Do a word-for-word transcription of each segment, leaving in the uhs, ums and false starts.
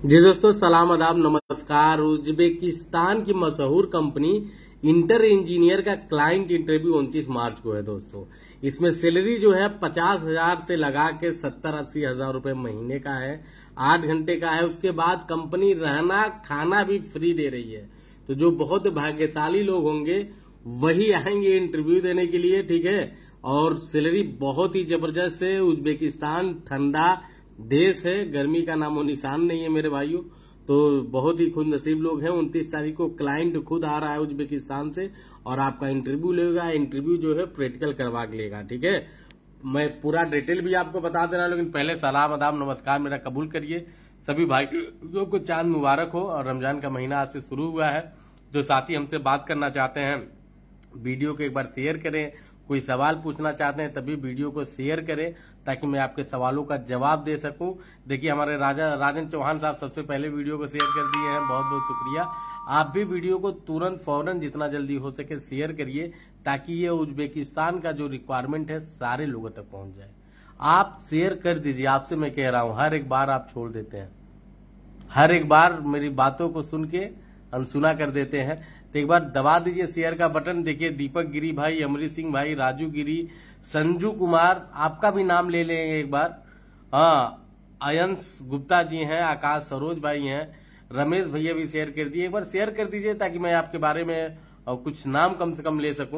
जी दोस्तों, सलाम आदाब नमस्कार। उज्बेकिस्तान की मशहूर कंपनी इंटर इंजीनियर का क्लाइंट इंटरव्यू उनतीस मार्च को है दोस्तों। इसमें सैलरी जो है पचास हजार से लगा के सत्तर अस्सी हजार रूपये महीने का है, आठ घंटे का है। उसके बाद कंपनी रहना खाना भी फ्री दे रही है। तो जो बहुत भाग्यशाली लोग होंगे वही आएंगे इंटरव्यू देने के लिए, ठीक है। और सैलरी बहुत ही जबरदस्त है। उज्बेकिस्तान ठंडा देश है, गर्मी का नामो निशान नहीं है मेरे भाइयों। तो बहुत ही खुद नसीब लोग हैं। उनतीस तारीख को क्लाइंट खुद आ रहा है उज्बेकिस्तान से और आपका इंटरव्यू लेगा। इंटरव्यू जो है प्रैक्टिकल करवा के लेगा, ठीक है। मैं पूरा डिटेल भी आपको बता दे रहा हूं, लेकिन पहले सलाम आदाब नमस्कार मेरा कबूल करिए। सभी भाइयों को चांद मुबारक हो और रमजान का महीना आज से शुरू हुआ है। जो साथी हमसे बात करना चाहते हैं वीडियो को एक बार शेयर करें। कोई सवाल पूछना चाहते हैं तभी वीडियो को शेयर करें ताकि मैं आपके सवालों का जवाब दे सकूं। देखिए हमारे राजा राजन चौहान साहब सबसे पहले वीडियो को शेयर कर दिए हैं, बहुत बहुत शुक्रिया। आप भी वीडियो को तुरंत फौरन जितना जल्दी हो सके शेयर करिए ताकि ये उज्बेकिस्तान का जो रिक्वायरमेंट है सारे लोगों तक पहुंच जाए। आप शेयर कर दीजिए, आपसे मैं कह रहा हूं। हर एक बार आप छोड़ देते हैं, हर एक बार मेरी बातों को सुन के अनसुना कर देते हैं। तो एक बार दबा दीजिए शेयर का बटन। देखिए दीपक गिरी भाई, अमरीश सिंह भाई, राजू गिरी, संजू कुमार, आपका भी नाम ले लेंगे एक बार। हाँ, अयंश गुप्ता जी हैं, आकाश सरोज भाई हैं, रमेश भैया भी शेयर कर दिए। एक बार शेयर कर दीजिए ताकि मैं आपके बारे में कुछ नाम कम से कम ले सकूं,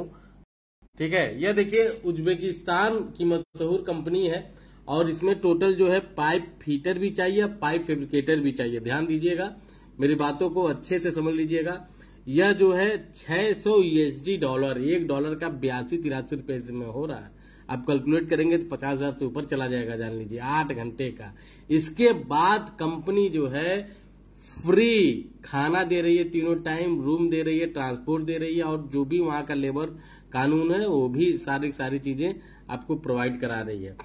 ठीक है। यह देखिए उज्बेकिस्तान की मशहूर कंपनी है और इसमें टोटल जो है पाइप फीटर भी चाहिए, पाइप फैब्रिकेटर भी चाहिए। ध्यान दीजिएगा, मेरी बातों को अच्छे से समझ लीजिएगा। यह जो है छह सौ यूएसडी डॉलर, एक डॉलर का बयासी तिरासी रुपए में हो रहा है। आप कैलकुलेट करेंगे तो पचास हजार से ऊपर चला जाएगा, जान लीजिए, आठ घंटे का। इसके बाद कंपनी जो है फ्री खाना दे रही है, तीनों टाइम रूम दे रही है, ट्रांसपोर्ट दे रही है और जो भी वहां का लेबर कानून है वो भी सारी सारी चीजें आपको प्रोवाइड करा रही है।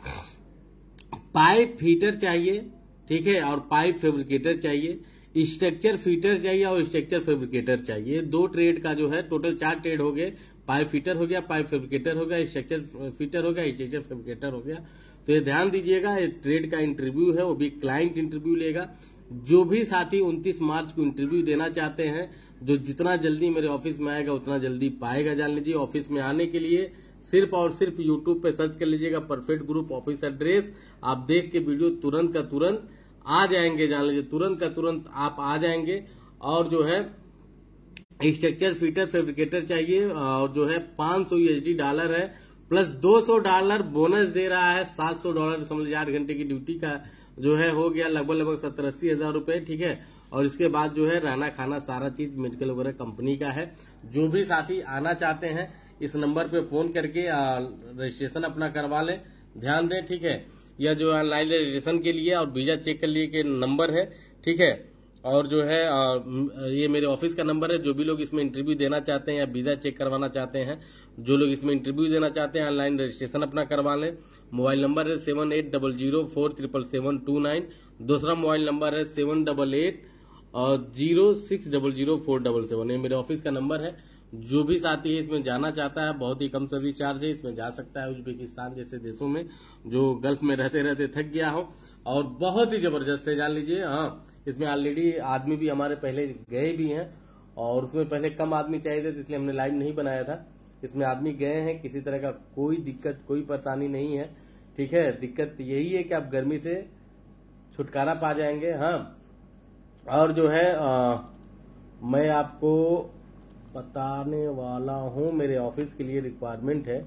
पाइप फीटर चाहिए, ठीक है, और पाइप फैब्रिकेटर चाहिए, स्ट्रक्चर फीटर चाहिए और स्ट्रक्चर फैब्रिकेटर चाहिए। दो ट्रेड का जो है टोटल चार ट्रेड हो गए। पाइप फीटर हो गया, पाइप फैब्रिकेटर हो गया, स्ट्रक्चर फीटर हो गया, स्ट्रक्चर फैब्रिकेटर हो गया। तो ये ध्यान दीजिएगा, ये ट्रेड का इंटरव्यू है, वो भी क्लाइंट इंटरव्यू लेगा। जो भी साथी उनतीस मार्च को इंटरव्यू देना चाहते हैं, जो जितना जल्दी मेरे ऑफिस में आएगा उतना जल्दी पाएगा। जान लीजिए ऑफिस में आने के लिए सिर्फ और सिर्फ यूट्यूब पे सर्च कर लीजिएगा परफेक्ट ग्रुप ऑफिस एड्रेस। आप देख के वीडियो तुरंत का तुरंत आ जाएंगे, जान लीजिए तुरंत का तुरंत आप आ जाएंगे। और जो है स्ट्रक्चर फीटर फैब्रिकेटर चाहिए और जो है पांच सौ यूएसडी डॉलर है, प्लस दो सौ डॉलर बोनस दे रहा है। सात सौ डॉलर समझ लीजिए आठ घंटे की ड्यूटी का जो है हो गया लगभग लगभग सत्तर अस्सी हजार रूपये, ठीक है। और इसके बाद जो है रहना खाना सारा चीज मेडिकल वगैरह कंपनी का है। जो भी साथी आना चाहते हैं इस नंबर पे फोन करके रजिस्ट्रेशन अपना करवा लें। ध्यान दें, ठीक है। यह जो ऑनलाइन रजिस्ट्रेशन के लिए और वीजा चेक कर लिए के नंबर है, ठीक है। और जो है आ, ये मेरे ऑफिस का नंबर है। जो भी लोग इसमें इंटरव्यू देना चाहते हैं या वीजा चेक करवाना चाहते हैं, जो लोग इसमें इंटरव्यू देना चाहते हैं ऑनलाइन रजिस्ट्रेशन अपना करवा लें। मोबाइल नंबर है seven eight double zero four triple seven two nine. दूसरा मोबाइल नंबर है सेवन डबल एट और zero six double zero four double seven. ये मेरे ऑफिस का नंबर है। जो भी साथी है इसमें जाना चाहता है, बहुत ही कम सर्विस चार्ज है, इसमें जा सकता है। उज्बेकिस्तान जैसे देशों में जो गल्फ में रहते रहते थक गया हो और बहुत ही जबरदस्त है, जान लीजिए। हाँ, इसमें ऑलरेडी आदमी भी हमारे पहले गए भी हैं और उसमें पहले कम आदमी चाहिए थे इसलिए हमने लाइव नहीं बनाया था। इसमें आदमी गए हैं, किसी तरह का कोई दिक्कत कोई परेशानी नहीं है, ठीक है। दिक्कत यही है कि आप गर्मी से छुटकारा पा जाएंगे। हाँ, और जो है आ, मैं आपको बताने वाला हूं मेरे ऑफिस के लिए रिक्वायरमेंट है।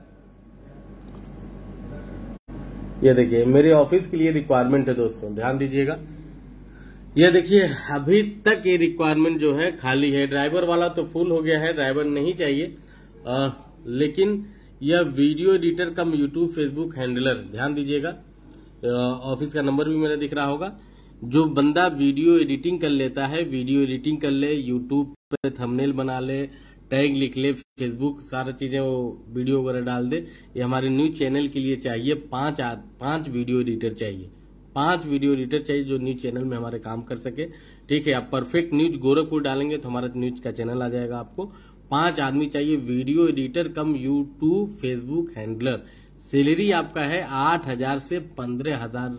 ये देखिए मेरे ऑफिस के लिए रिक्वायरमेंट है दोस्तों, ध्यान दीजिएगा। ये देखिए अभी तक ये रिक्वायरमेंट जो है खाली है। ड्राइवर वाला तो फुल हो गया है, ड्राइवर नहीं चाहिए। आ, लेकिन यह video editor cum YouTube Facebook handler, ध्यान दीजिएगा। ऑफिस का नंबर भी मेरा दिख रहा होगा। जो बंदा वीडियो एडिटिंग कर लेता है, वीडियो एडिटिंग कर ले, यूट्यूब पे थंबनेल बना ले, टैग लिख ले, फेसबुक सारा चीजें वो वीडियो वगैरह डाल दे, ये हमारे न्यूज चैनल के लिए चाहिए। पांच पांच वीडियो एडिटर चाहिए, पांच वीडियो एडिटर चाहिए जो न्यूज चैनल में हमारे काम कर सके, ठीक है। आप परफेक्ट न्यूज गोरखपुर डालेंगे तो हमारा न्यूज का चैनल आ जाएगा आपको। पांच आदमी चाहिए, video editor cum YouTube Facebook handler. Salary आपका है आठ हजार से पंद्रह हजार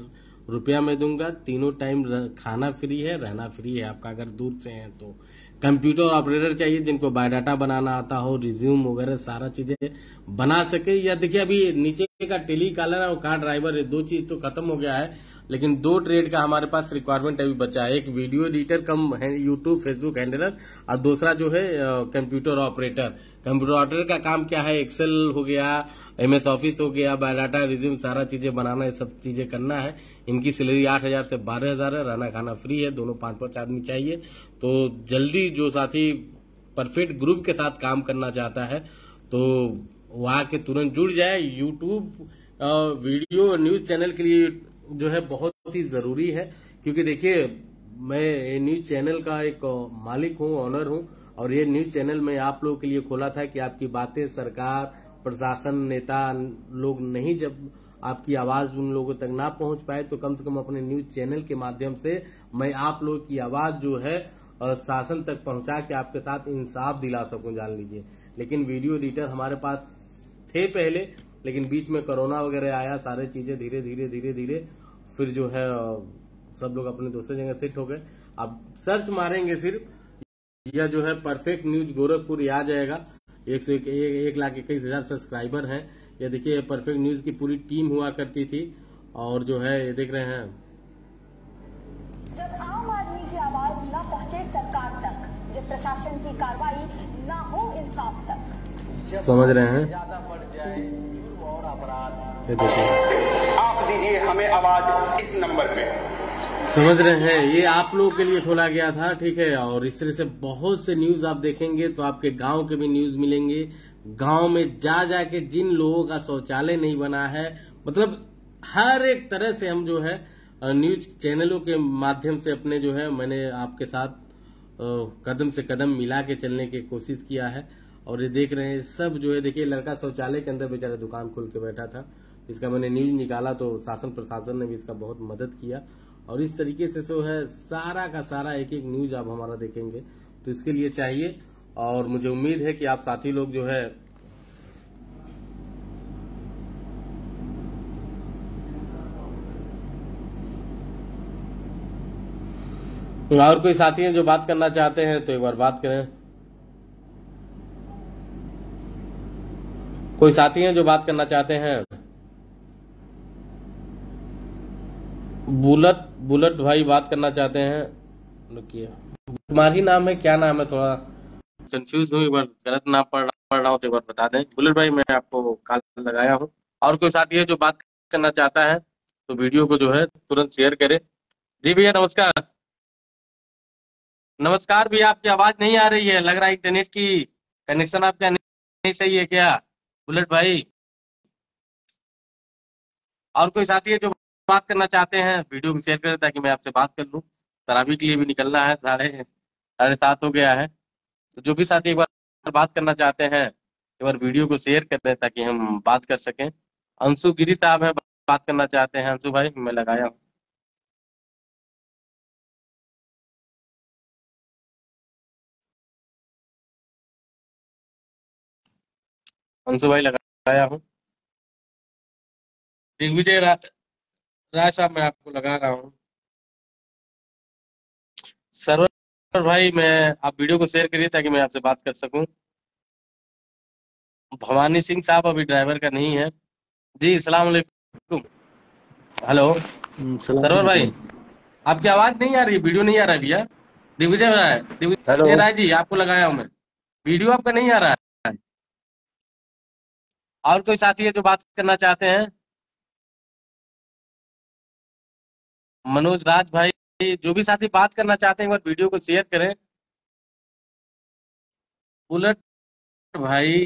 रुपया मैं दूंगा। तीनों टाइम खाना फ्री है, रहना फ्री है आपका अगर दूर से हैं तो। कंप्यूटर ऑपरेटर चाहिए जिनको बायोडाटा बनाना आता हो, रिज्यूम वगैरह सारा चीजें बना सके। या देखिए अभी नीचे का टेली कॉलर और कार ड्राइवर, ये दो चीज तो खत्म हो गया है, लेकिन दो ट्रेड का हमारे पास रिक्वायरमेंट अभी बचा है। एक video editor cum YouTube Facebook handler, और दूसरा जो है कंप्यूटर ऑपरेटर। कंप्यूटर ऑपरेटर का काम क्या है, एक्सेल हो गया, एमएस ऑफिस हो गया, बायोडाटा रिज्यूम सारा चीजें बनाना, ये सब चीजें करना है। इनकी सैलरी आठ हजार से बारह हजार है, रहना खाना फ्री है, दोनों पांच पांच आदमी चाहिए। तो जल्दी जो साथी परफेक्ट ग्रुप के साथ काम करना चाहता है तो वो आके तुरंत जुड़ जाए। यूट्यूब वीडियो न्यूज चैनल के लिए जो है बहुत ही जरूरी है, क्योंकि देखिए मैं न्यूज चैनल का एक मालिक हूं, ऑनर हूं, और ये न्यूज चैनल मैं आप लोगों के लिए खोला था कि आपकी बातें सरकार, प्रशासन, नेता लोग नहीं, जब आपकी आवाज उन लोगों तक ना पहुंच पाए तो कम से कम अपने न्यूज चैनल के माध्यम से मैं आप लोगों की आवाज जो है शासन तक पहुंचा के आपके साथ इंसाफ दिला सकूं, जान लीजिए। लेकिन वीडियो एडिटर हमारे पास थे पहले, लेकिन बीच में कोरोना वगैरह आया, सारे चीजें धीरे धीरे धीरे धीरे फिर जो है सब लोग अपने दूसरे जगह शिफ्ट हो गए। अब सर्च मारेंगे सिर्फ, या जो है परफेक्ट न्यूज गोरखपुर आ जाएगा। एक सौ एक, एक, एक लाख इक्कीस हजार सब्सक्राइबर हैं। ये देखिए परफेक्ट न्यूज की पूरी टीम हुआ करती थी, और जो है ये देख रहे हैं। जब आम आदमी की आवाज न पहुंचे सरकार तक, जब प्रशासन की कार्रवाई न हो इंसाफ तक, समझ रहे हैं, ज्यादा बढ़ जाए जुर्म और अपराध, ये देखिए आप दीजिए हमें आवाज इस नंबर पे। समझ रहे हैं, ये आप लोगों के लिए खोला गया था, ठीक है। और इस तरह से बहुत से न्यूज आप देखेंगे तो आपके गांव के भी न्यूज मिलेंगे। गांव में जा जाके जिन लोगों का शौचालय नहीं बना है, मतलब हर एक तरह से हम जो है न्यूज चैनलों के माध्यम से अपने जो है मैंने आपके साथ कदम से कदम मिला के चलने की कोशिश किया है। और ये देख रहे हैं सब जो है, देखिए लड़का शौचालय के अंदर बेचारा दुकान खोल के बैठा था, इसका मैंने न्यूज निकाला तो शासन प्रशासन ने भी इसका बहुत मदद किया। और इस तरीके से जो है सारा का सारा एक एक न्यूज आप हमारा देखेंगे तो इसके लिए चाहिए। और मुझे उम्मीद है कि आप साथी लोग जो है और कोई साथी हैं जो बात करना चाहते हैं तो एक बार बात करें। कोई साथी हैं जो बात करना चाहते हैं? बुलेट बुलेट भाई बात करना चाहते हैं। रुकिए, तुम्हारी नाम है क्या? नाम है, थोड़ा कंफ्यूज हूँ, एक बार गलत नाम पढ़ पढ़ रहा हूँ तो एक बार बता दें। बुलेट भाई मैं आपको कॉल लगाया हूँ। और कोई साथी है जो बात करना चाहता है तो वीडियो को जो है तुरंत शेयर करे। जी भैया नमस्कार। नमस्कार भैया, आपकी आवाज नहीं आ रही है, लग रहा है इंटरनेट की कनेक्शन आपका नहीं सही है क्या बुलेट भाई? और कोई साथी है जो बात करना चाहते हैं वीडियो को शेयर करें ताकि मैं आपसे बात कर लूं। तरावी के लिए भी निकलना है, साढ़े साढ़े सात हो गया है। तो जो भी साथी एक बार बात करना चाहते हैं एक बार वीडियो को शेयर कर दें ताकि हम बात कर सकें। अंशु गिरी साहब है, बात करना चाहते हैं। अंशु भाई मैं लगाया हूँ। अंशु भाई लगाया हूँ। दिग्विजय रा, राय साहब मैं आपको लगा रहा हूँ। सरवर भाई मैं आप वीडियो को शेयर करिए ताकि मैं आपसे बात कर सकूं। भवानी सिंह साहब अभी ड्राइवर का नहीं है। जी सलाम अलैकुम। हेलो सरवर भाई, आपकी आवाज नहीं आ रही, वीडियो नहीं आ रहा है भैया। दिग्विजय राय, दिग्विजय राय जी आपको लगाया हूं मैं, वीडियो आपका नहीं आ रहा है। और कोई साथी है जो बात करना चाहते हैं? मनोज राज भाई, जो भी साथी बात करना चाहते हैं एक बार वीडियो को शेयर करें। बुलेट भाई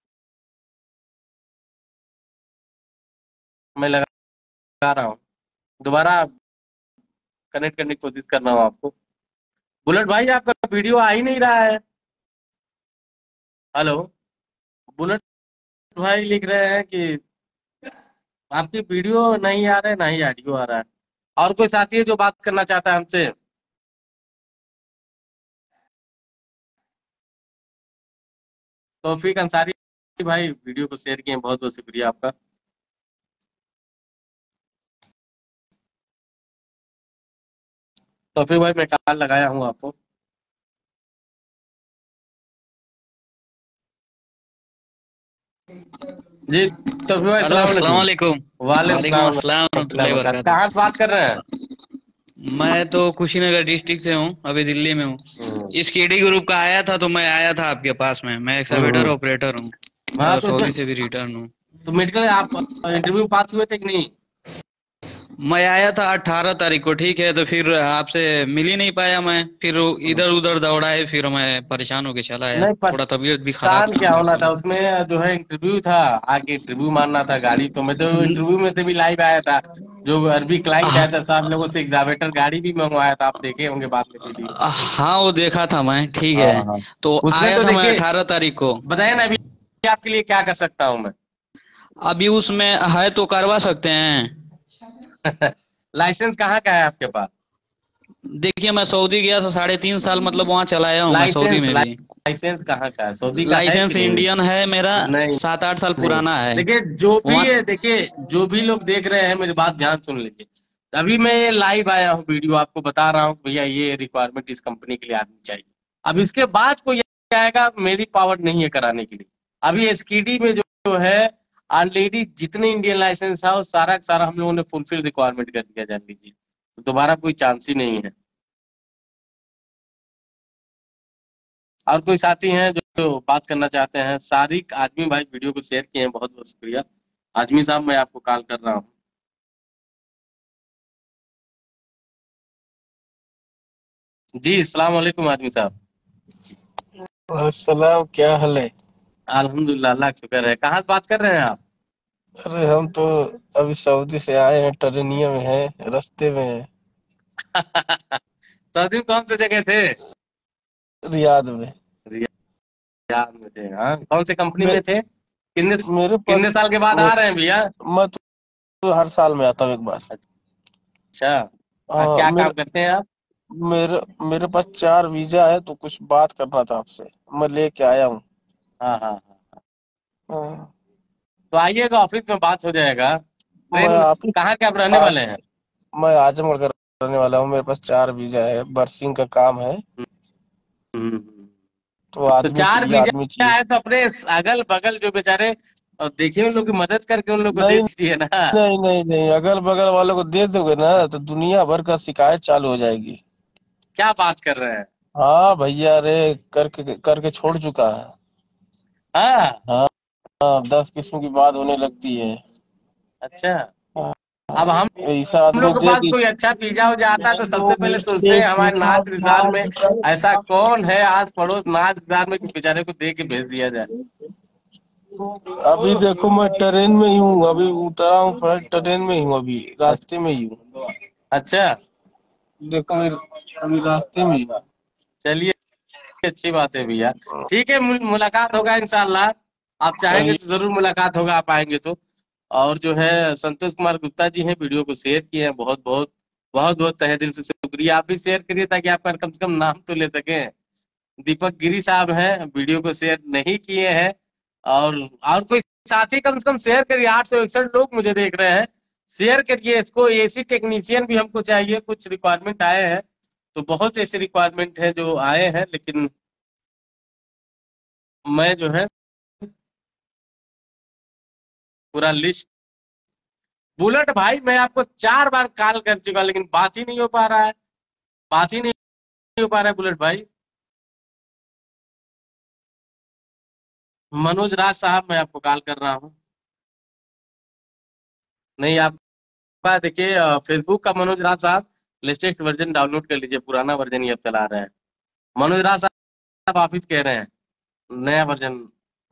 मैं लगा रहा हूँ, दोबारा कनेक्ट करने की कोशिश कर रहा हूँ आपको। बुलेट भाई आपका वीडियो आ ही नहीं रहा है। हेलो बुलेट भाई लिख रहे हैं कि आपकी वीडियो नहीं आ रहा है, ना ही ऑडियो आ रहा है। और कोई साथी है जो बात करना चाहता है हमसे? तौफीक अंसारी भाई वीडियो को शेयर किए, बहुत बहुत शुक्रिया आपका। तो फिर भाई मैं कॉल लगाया हूँ आपको। जी तो फिर भाई हेलो, अस्सलाम अस्सलाम वालेकुम। वालेकुम। वालेकुम वालेकुम सलाम अस्सलाम रहमतुल्लाहि रहमतुल्लाहि व बरकातहू। वबरकातुहू। कहाँ से बात कर रहे हैं? मैं तो कुशीनगर डिस्ट्रिक्ट से हूँ, अभी दिल्ली में हूँ। हम्म इस केडी ग्रुप का आया था तो मैं आया था आपके पास में। मैं हम्म एक्सकवेटर हम्म। ऑपरेटर हूँ हाँ और तो, सऊदी तो, से भी रिटर्न हूँ। तो मेडिकल आप इंटरव्यू पास हुए थे कि नहीं? मैं आया था अठारह तारीख को, ठीक है, तो फिर आपसे मिल ही नहीं पाया मैं। फिर इधर उधर दौड़ाए, फिर मैं परेशान होके चला आया। नहीं, थोड़ा तबीयत भी खराब परेशान था क्या ना, होना था इसीलिए। उसमें, जो है इंटरव्यू था, आके इंटरव्यू मारना था गाड़ी। तो मैं तो न- इंटरव्यू में से भी लाइव आया था। जो अरबी क्लाइंट आया हाँ, था साहब, लोगों से एग्जावेटर गाड़ी भी मंगवाया था, आप देखे होंगे बाद में वीडियो। हाँ, वो देखा था मैं, ठीक हाँ है। हाँ। तो उसमें आया तो था मैं देखिए, अठारह तारीख को। बताइए ना अभी आपके लिए क्या कर सकता हूँ मैं। अभी उसमें है तो करवा सकते हैं। लाइसेंस कहाँ का है आपके पास? देखिए, मैं सऊदी गया था, साढ़े तीन साल मतलब वहाँ चलाया हूँ मैं सऊदी लाइसेंस में भी। लाइसेंस कहाँ का है, सऊदी का है कि लाइसेंस नहीं? इंडियन है मेरा। नहीं सात आठ साल नहीं। पुराना है। देखिए जो भी वहाँ है, देखिए जो भी लोग देख रहे हैं मेरी बात ध्यान सुन लीजिए। अभी मैं ये लाइव आया हूँ, वीडियो आपको बता रहा हूँ कि भैया ये रिक्वायरमेंट इस कंपनी के लिए आदमी चाहिए। अब इसके बाद कोई आएगा, मेरी पावर नहीं है कराने के लिए। अभी एसकेडी में जो, जो है ऑलरेडी जितने इंडियन लाइसेंस है वो सारा का सारा हम लोगों ने फुलफिल रिक्वायरमेंट कर दिया, जान लीजिए। तो दोबारा कोई चांस ही नहीं है। और कोई साथी हैं जो, जो बात करना चाहते हैं? सारिक आजमी भाई वीडियो को शेयर किए हैं, बहुत बहुत शुक्रिया। आजमी साहब मैं आपको कॉल कर रहा हूँ। जी अस्सलाम वालेकुम आजमी साहब। सलाम, क्या हाल है? अल्हम्दुलिल्लाह, अल्लाह का शुक्र है। कहाँ से बात कर रहे हैं आप? अरे हम तो अभी सऊदी से आए हैं, टर्निया में हैं, रास्ते में हैं। तो दिन कौन सी जगह थे? रियाद में। रियाद में थे। हाँ, कौन सी कंपनी मे, में थे? कितने मेरे पास कितने साल के बाद मे, आ रहे हैं भैया? मैं तो हर साल में आता हूँ एक बार। अच्छा। हाँ, हाँ, क्या काम मेरे करते हैं आप? मेरे मेरे पास चार वीजा है, तो कुछ बात करना था आपसे। मैं लेके आया हूँ। हाँ हाँ हाँ। हाँ, तो आइएगा, ऑफिस में बात हो जाएगा। मैं ट्रेन में आप ही कहाँ के आप रहने आप, वाले हैं? मैं आजमगढ़ का रहने वाला हूँ। मेरे पास चार वीजा है, बरसिंग का काम है। हम्म, हम्म। तो तो आदमी चार चाहिए, आदमी बीजा चाहिए। है तो अपने अगल बगल जो बेचारे, और देखिए उन लोग की मदद करके उन लोग को दे नहीं दीजिए ना। नहीं नहीं नहीं, अगल बगल वालों को दे दोगे ना तो दुनिया भर का शिकायत चालू हो जाएगी। क्या बात कर रहे हैं? हाँ भैया, अरे करके करके छोड़ चुका है। हाँ। हाँ हाँ, दस किस्म की बात होने लगती है। अच्छा। हाँ, अब हम ऐसा हम आदमी लोग के दे पास कि कोई अच्छा पिज्जा हो जाता है तो सबसे पहले सोचते हैं हमारे नात रिश्तेदार में ऐसा कौन है, आस पड़ोस नात रिश्तेदार में, कि बेचारे को दे के भेज दिया जाए। अभी देखो मैं ट्रेन में ही हूँ, अभी उतरा हूँ, फ्लाइट ट्रेन में ही हूँ, अभी रास्ते में ही हूँ। अच्छा। देखो मैं अभी रास्ते में ही हूँ। चलिए, अच्छी बात है भैया। ठीक है, मु- मुलाकात होगा इंशाल्लाह। आप चाहेंगे चलिए, तो जरूर मुलाकात होगा, आप आएंगे तो। और जो है संतोष कुमार गुप्ता जी हैं, वीडियो को शेयर किए हैं, बहुत बहुत बहुत बहुत तहे दिल से शुक्रिया। आप भी शेयर करिए ताकि आपका कम से कम नाम तो ले सकें। दीपक गिरी साहब हैं, वीडियो को शेयर नहीं किए हैं। और और कोई साथी कम से कम शेयर करिए। आठ सौ इकसठ लोग मुझे देख रहे हैं, शेयर करिए इसको। एसी टेक्नीशियन भी हमको चाहिए, कुछ रिक्वायरमेंट आए हैं। तो बहुत ऐसे रिक्वायरमेंट है जो आए हैं, लेकिन मैं जो है पूरा लिस्ट। बुलेट भाई मैं आपको चार बार कॉल कर चुका, लेकिन बात ही नहीं हो पा रहा है। बात ही नहीं हो पा रहा है बुलेट भाई। मनोज राज साहब मैं आपको कॉल कर रहा हूँ। नहीं, आपका देखिए फेसबुक का मनोज राज साहब, लेटेस्ट वर्जन डाउनलोड कर लीजिए, पुराना वर्जन ही अब चला रहे हैं। मनोज राज साहब ऑफिस कह रहे हैं, नया वर्जन।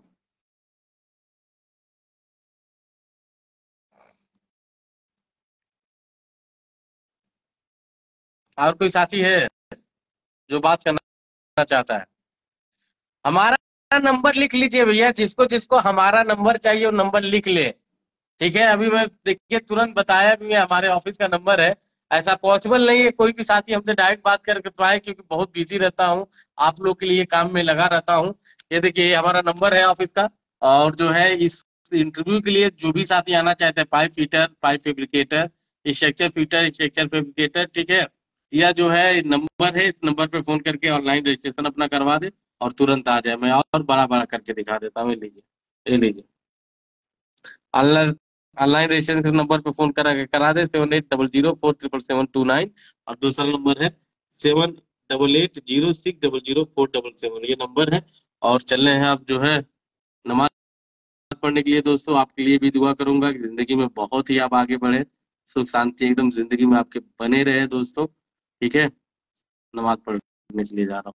और कोई साथी है जो बात करना चाहता है? हमारा नंबर लिख लीजिए भैया, जिसको जिसको हमारा नंबर चाहिए वो नंबर लिख ले। ठीक है, अभी मैं देखिए तुरंत बताया भी, है हमारे ऑफिस का नंबर है। ऐसा पॉसिबल नहीं है कोई भी साथी हमसे डायरेक्ट बात करके पाए, क्योंकि बहुत बिजी रहता हूँ, आप लोग के लिए काम में लगा रहता हूँ। ये देखिए, ये हमारा नंबर है ऑफिस का। और जो है इस इंटरव्यू के लिए जो भी साथी आना चाहते हैं, pipe fitter, pipe fabricator, structure fitter, structure fabricator, ठीक है, या जो है नंबर है, इस नंबर पे फोन करके ऑनलाइन रजिस्ट्रेशन अपना करवा दे और तुरंत आ जाए। मैं और बड़ा बड़ा करके दिखा देता हूँ। ये लीजिए, ये लीजिए, ऑनलाइन ऑनलाइन रजिस्ट्रेशन नंबर पे फोन करा करा दे, seven eight double zero four triple seven two nine. और दूसरा नंबर है seven double eight zero six double zero four double seven, ये नंबर है। और चल रहे हैं आप जो है नमाज पढ़ने के लिए। दोस्तों आपके लिए भी दुआ करूंगा कि जिंदगी में बहुत ही आप आगे बढ़े, सुख शांति एकदम जिंदगी में आपके बने रहे दोस्तों। ठीक है, नमाज पढ़ने के लिए जा रहा हूँ।